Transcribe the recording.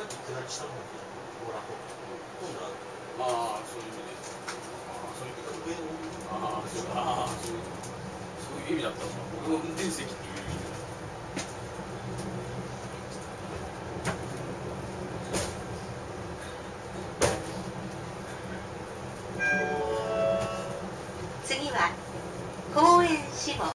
下り下の方にもらう今度はああ、そういう意味で。そういう意味で。 上をそういう意味だったのか。僕の運転席に